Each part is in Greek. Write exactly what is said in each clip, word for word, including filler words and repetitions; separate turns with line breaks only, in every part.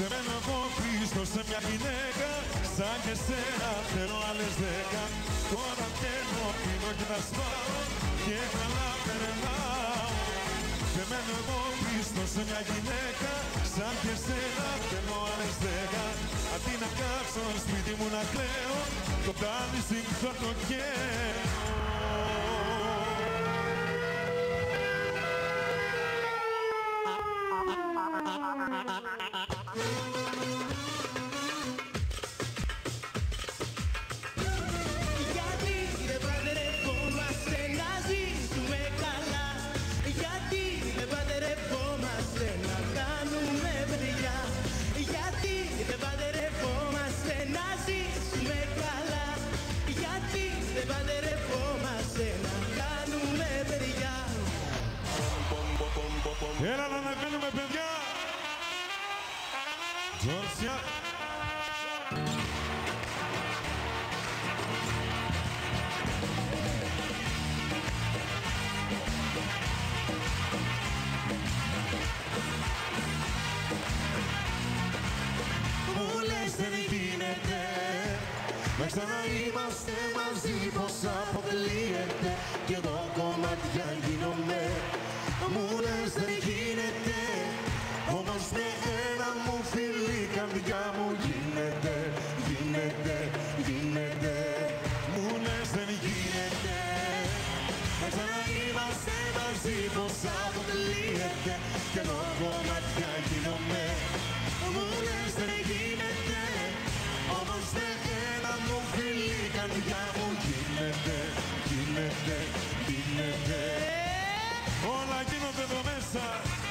Δεν μένω εγώ πίσω σε μια γυναίκα σαν και σένα, θέλω άλλες δέκα. Τώρα θέλω, πίνω και τα σπάω και καλά περνάω. Δεν μένω εγώ πίσω σε μια γυναίκα σαν και σένα, θέλω άλλες δέκα. Αντί να κάτσω σπίτι μου να κλαίω, το τάμιση θα το καίω.
Γιατί δεν παντρευόμαστε να ζήσουμε καλά? Γιατί δεν παντρευόμαστε να κάνουμε παιδιά? Γιατί δεν παντρευόμαστε να ζήσουμε καλά? Γιατί δεν παντρευόμαστε να κάνουμε παιδιά?
Έλα να ανεβαίνουμε παιδιά! Τζόρσια!
Μου λες δεν γίνεται
να ξαναείμαστε μαζί, πως αποκλείεται και εγώ κομμάτια γίνομαι. Μου λες δεν γίνεται, όμως με ένα μου φίλι η καρδιά μου γίνεται, γίνεται, γίνεται. Μου λες δεν γίνεται να ξαναείμαστε μαζί, πως αποκλείεται και εγώ κομμάτια γίνομαι. Μου λες δεν γίνεται, όμως με ένα μου φίλι η καρδιά μου γίνεται, γίνεται, γίνεται. Όλα γίνονται εδώ μέσα.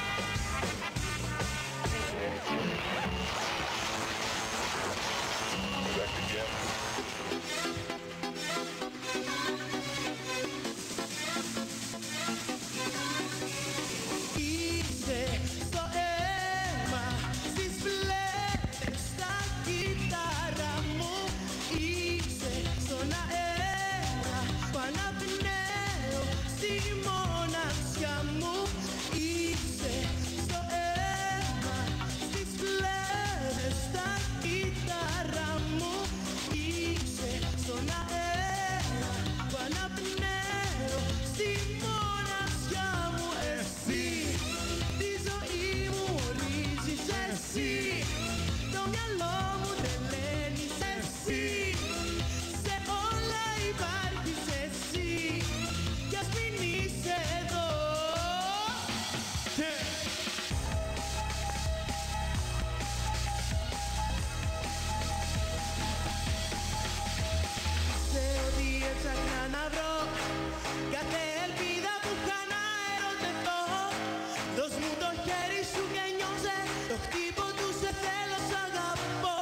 Είσαι στο αίμα, στις φλέβες, στα κύτταρα μου. Είσαι στον αέρα που αναπνέω στη μοναξιά μου. Είσαι στο αίμα, στις φλέβες, στα κύτταρα μου. Είσαι στον αέρα που αναπνέω στη μοναξιά μου. Εσύ τη ζωή μου ορίζεις, εσύ το μυαλό μου τρελαίνεις, εσύ σε όλα υπάρχεις, εσύ κι ας μην είσαι εδώ.
Και...
Σε ό,τι έψαχνα να βρω, κάθε ελπίδα που είχα να ερωτευτώ. Δώσ' μου το χέρι σου και νιώσε το χτύπο του, σε θέλω, σ' αγαπώ.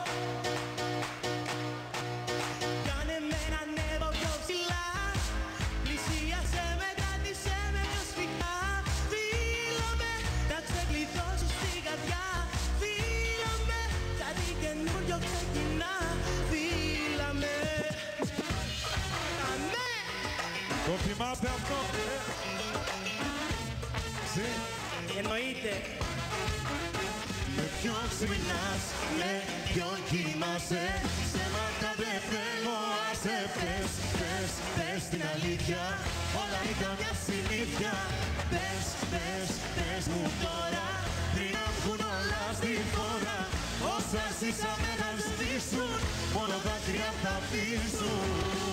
Κάνε με να ανέβω πιο ψηλά, πλησίασέ με, κράτησέ με πιο σφιχτά. Φίλο με, να ξεκλειδώσω στην καρδιά. Φίλο με, κάτι καινούριο ξεκινά. Φίλα με. Αμέ.
Το θυμάστε αυτό, ε? Συ.
Εννοείται.
Με ποιον ξυπνάς, με ποιον κοιμάσαι, ψέματα δεν θέλω, άσε πες, πες, πες την αλήθεια, όλα ήταν μια συνήθεια. Πες, πες, πες μου τώρα, πριν να βγουν όλα στη χώρα. Όσα ζήσαμε να σβήσουν, μόνο δάκρυα θα πείσουν.